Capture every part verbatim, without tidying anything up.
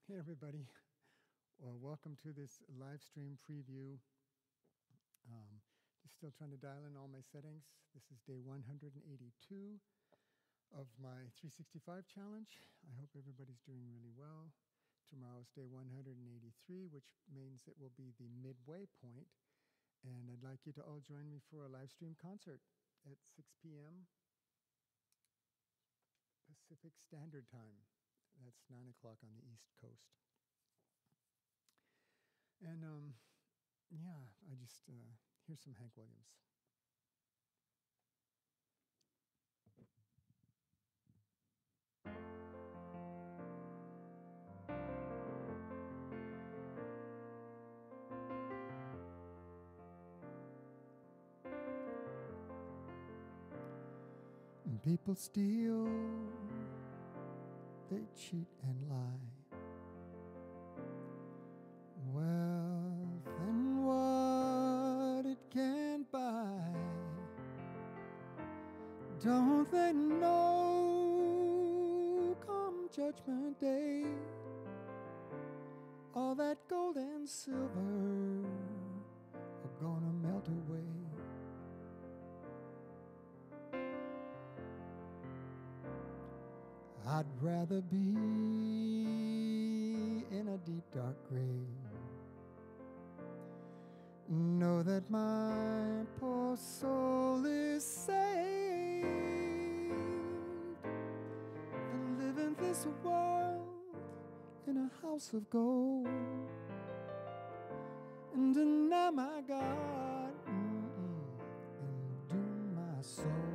Hey everybody, well, welcome to this live stream preview. Um, just still trying to dial in all my settings. This is day one hundred eighty-two of my three sixty-five challenge. I hope everybody's doing really well. Tomorrow's day one hundred eighty-three, which means it will be the midway point. And I'd like you to all join me for a live stream concert at six p m Pacific Standard Time. That's nine o'clock on the East Coast. And um, yeah, I just, uh, here's some Hank Williams. And people steal, they cheat and lie. Wealth and what it can't buy. Don't they know come Judgment Day, all that gold and silver are gonna melt away. I'd rather be in a deep dark grave, know that my poor soul is saved, than live in this world in a house of gold and deny my God mm-mm, and doom my soul.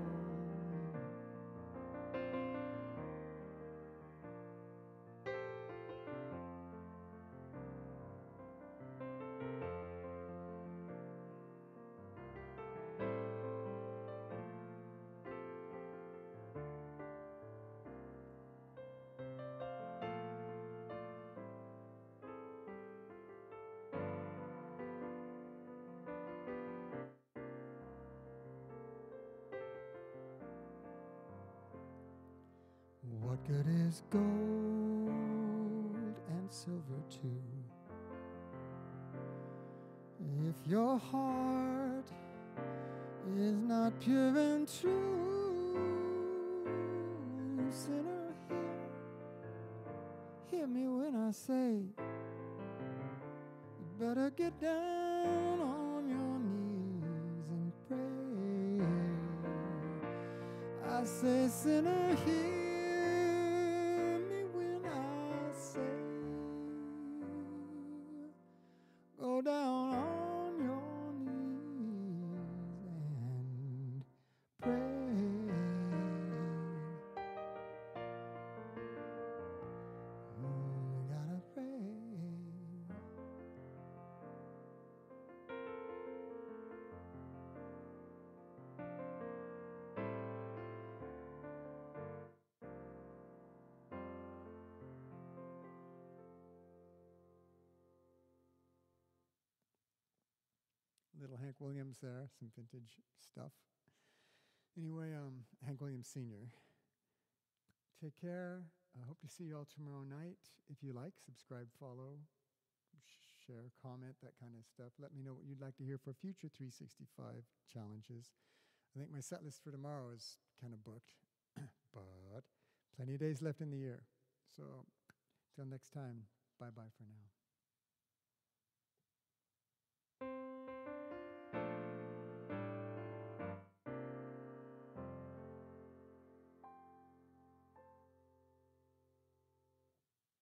What good is gold and silver too, if your heart is not pure and true? Sinner, hear, hear me when I say, you better get down on your knees and pray. I say, sinner, hear go down on your knees and pray. Mm, gotta pray. Little Hank Williams there, some vintage stuff. Anyway, um, Hank Williams Senior Take care. I hope to see you all tomorrow night. If you like, subscribe, follow, share, comment, that kind of stuff. Let me know what you'd like to hear for future three sixty-five challenges. I think my set list for tomorrow is kind of booked, but plenty of days left in the year. So till next time, bye-bye for now.